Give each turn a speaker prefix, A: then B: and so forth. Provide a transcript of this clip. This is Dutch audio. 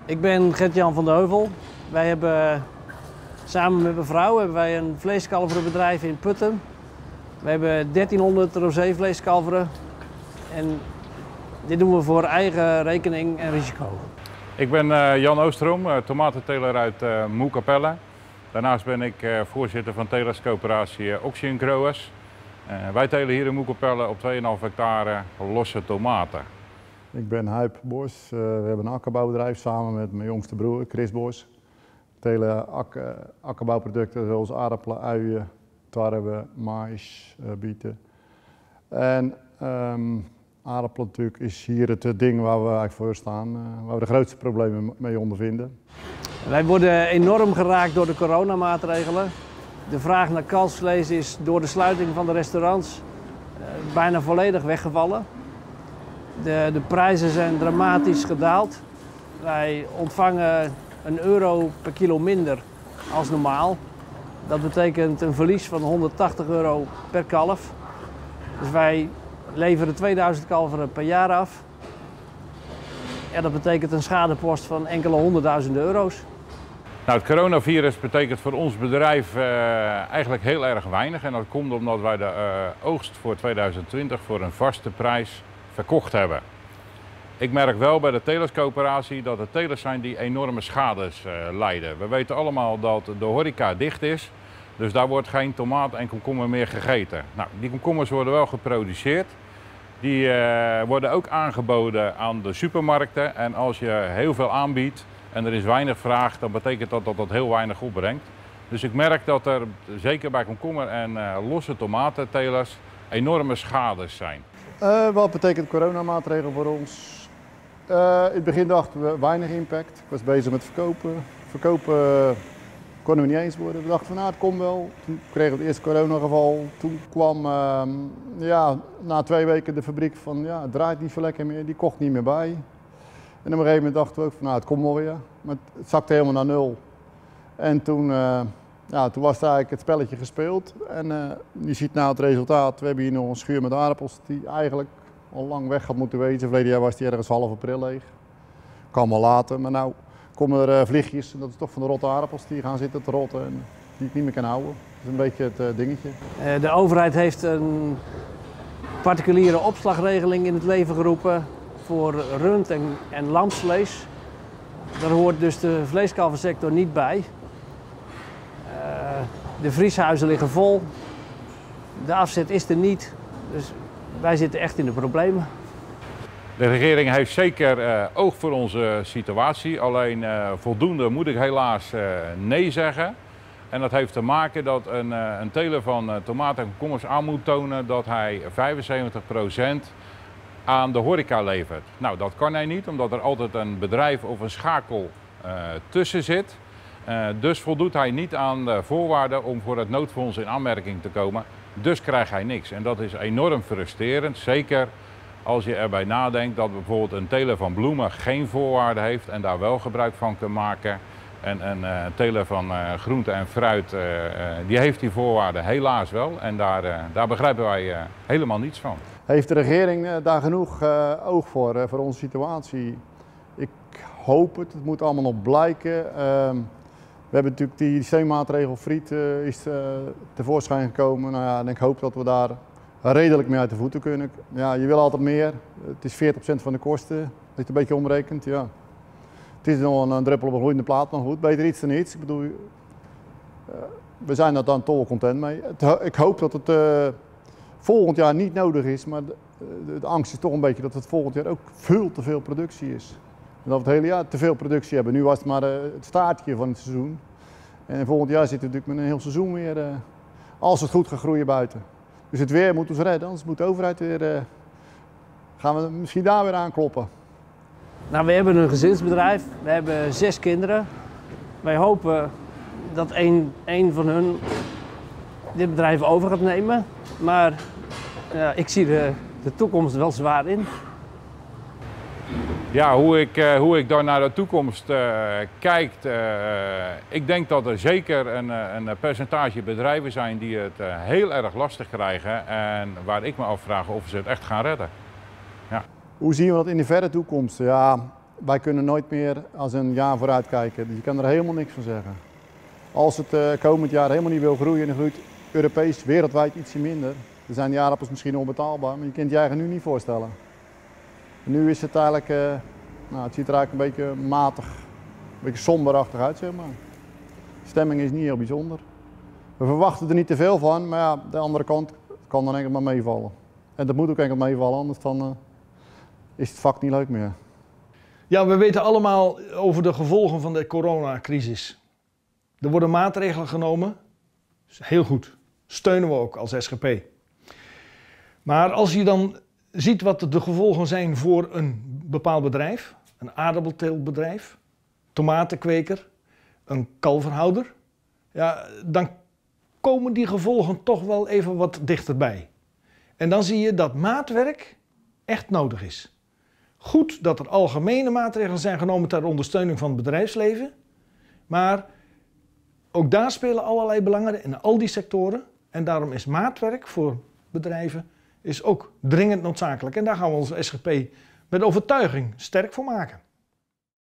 A: Ik ben Gert-Jan van de Heuvel. Wij hebben samen met mijn vrouw een vleeskalverenbedrijf in Putten. We hebben 1300 rozeevleeskalveren en dit doen we voor eigen rekening en risico.
B: Ik ben Jan Oostrom, tomatenteler uit Moerkapelle. Daarnaast ben ik voorzitter van telerscoöperatie Oxion Growers. Wij telen hier in Moerkapelle op 2,5 hectare losse tomaten.
C: Ik ben Huip Bos. We hebben een akkerbouwbedrijf samen met mijn jongste broer Chris Bos. We telen akkerbouwproducten zoals aardappelen, uien, tarwe, maïs, bieten. En aardappelen natuurlijk is hier het ding waar we eigenlijk voor staan, waar we de grootste problemen mee ondervinden.
A: Wij worden enorm geraakt door de coronamaatregelen. De vraag naar kalfsvlees is door de sluiting van de restaurants bijna volledig weggevallen. De prijzen zijn dramatisch gedaald. Wij ontvangen €1 per kilo minder als normaal. Dat betekent een verlies van €180 per kalf. Dus wij leveren 2000 kalveren per jaar af. En dat betekent een schadepost van enkele honderdduizenden euro's.
B: Nou, het coronavirus betekent voor ons bedrijf eigenlijk heel erg weinig. En dat komt omdat wij de oogst voor 2020 voor een vaste prijs verkocht hebben. Ik merk wel bij de telerscoöperatie dat er telers zijn die enorme schades lijden. We weten allemaal dat de horeca dicht is, dus daar wordt geen tomaat en komkommer meer gegeten. Nou, die komkommers worden wel geproduceerd. Die worden ook aangeboden aan de supermarkten. En als je heel veel aanbiedt en er is weinig vraag, dan betekent dat dat heel weinig opbrengt. Dus ik merk dat er zeker bij komkommer en losse tomatentelers enorme schades zijn.
C: Wat betekent coronamaatregelen voor ons? In het begin dachten we weinig impact. Ik was bezig met verkopen. Verkopen konden we niet eens worden. We dachten van nou, het komt wel. Toen kregen we het eerste coronageval. Toen kwam na 2 weken de fabriek van ja, het draait niet zo lekker meer. Die kocht niet meer bij. En op een gegeven moment dachten we ook van nou, het komt wel weer. Maar het zakte helemaal naar nul. En toen was het eigenlijk het spelletje gespeeld. En je ziet nou het resultaat. We hebben hier nog een schuur met aardappels die eigenlijk al lang weg had moeten wezen. Verleden jaar was die ergens half april leeg. Kan wel later, maar nou komen er vliegjes. En dat is toch van de rotte aardappels die gaan zitten te rotten en die ik niet meer kan houden. Dat is een beetje het dingetje.
A: De overheid heeft een particuliere opslagregeling in het leven geroepen voor rund- en lamsvlees. Daar hoort dus de vleeskalversector niet bij. De vrieshuizen liggen vol. De afzet is er niet. Dus wij zitten echt in de problemen.
B: De regering heeft zeker oog voor onze situatie. Alleen voldoende moet ik helaas nee zeggen. En dat heeft te maken dat een teler van tomaten en komkommers aan moet tonen dat hij 75% aan de horeca levert. Nou, dat kan hij niet, omdat er altijd een bedrijf of een schakel tussen zit. Dus voldoet hij niet aan de voorwaarden om voor het noodfonds in aanmerking te komen. Dus krijgt hij niks. En dat is enorm frustrerend. Zeker als je erbij nadenkt dat bijvoorbeeld een teler van bloemen geen voorwaarden heeft en daar wel gebruik van kan maken. En een teler van groente en fruit, die heeft die voorwaarden helaas wel. En daar begrijpen wij helemaal niets van.
C: Heeft de regering daar genoeg oog voor onze situatie? Ik hoop het. Het moet allemaal nog blijken. We hebben natuurlijk die steunmaatregel friet is tevoorschijn gekomen. Nou ja, en ik hoop dat we daar redelijk mee uit de voeten kunnen. Ja, je wil altijd meer. Het is 40% van de kosten. Als je het een beetje omrekent, ja. Het is nog een druppel op een gloeiende plaat, maar goed, beter iets dan niets. Ik bedoel, we zijn er dan toch wel content mee. Ik hoop dat het volgend jaar niet nodig is, maar de angst is toch een beetje dat het volgend jaar ook veel te veel productie is. En dat we het hele jaar te veel productie hebben. Nu was het maar het staartje van het seizoen. En volgend jaar zitten we natuurlijk met een heel seizoen weer, als het goed gaat groeien buiten. Dus het weer moet ons redden, anders moet de overheid weer, gaan we misschien daar weer aankloppen.
A: Nou, we hebben een gezinsbedrijf, we hebben 6 kinderen. Wij hopen dat een van hun dit bedrijf over gaat nemen. Maar ik zie de toekomst wel zwaar in.
B: Ja, hoe ik daar naar de toekomst kijk, ik denk dat er zeker een percentage bedrijven zijn die het heel erg lastig krijgen en waar ik me afvraag of ze het echt gaan redden. Ja.
C: Hoe zien we dat in de verre toekomst? Ja, wij kunnen nooit meer als een jaar vooruit kijken. Dus je kan er helemaal niks van zeggen. Als het komend jaar helemaal niet wil groeien en het groeit Europees wereldwijd ietsje minder, dan zijn die aardappels misschien onbetaalbaar, maar je kunt je eigen nu niet voorstellen. En nu is het eigenlijk, nou, het ziet er eigenlijk een beetje matig, een beetje somberachtig uit, zeg maar. De stemming is niet heel bijzonder. We verwachten er niet te veel van, maar ja, de andere kant kan dan enkel maar meevallen. En dat moet ook enkel meevallen, anders dan is het vak niet leuk meer.
D: Ja, we weten allemaal over de gevolgen van de coronacrisis. Er worden maatregelen genomen. Heel goed. Steunen we ook als SGP. Maar als je dan ziet wat de gevolgen zijn voor een bepaald bedrijf, een aardappelteeltbedrijf, tomatenkweker, een kalverhouder, ja, dan komen die gevolgen toch wel even wat dichterbij. En dan zie je dat maatwerk echt nodig is. Goed dat er algemene maatregelen zijn genomen ter ondersteuning van het bedrijfsleven, maar ook daar spelen allerlei belangen in al die sectoren. En daarom is maatwerk voor bedrijven ook dringend noodzakelijk. En daar gaan we als SGP met overtuiging sterk voor maken.